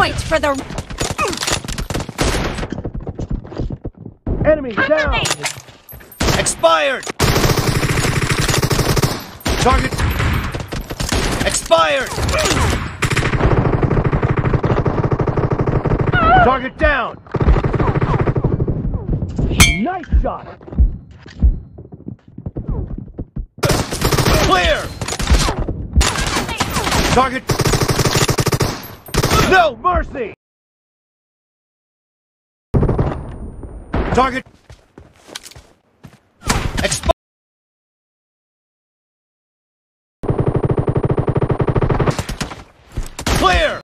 point for the... Enemy down! Expired! Target... Expired! Target down! Nice shot! Clear! Target... No mercy! Target... Expired!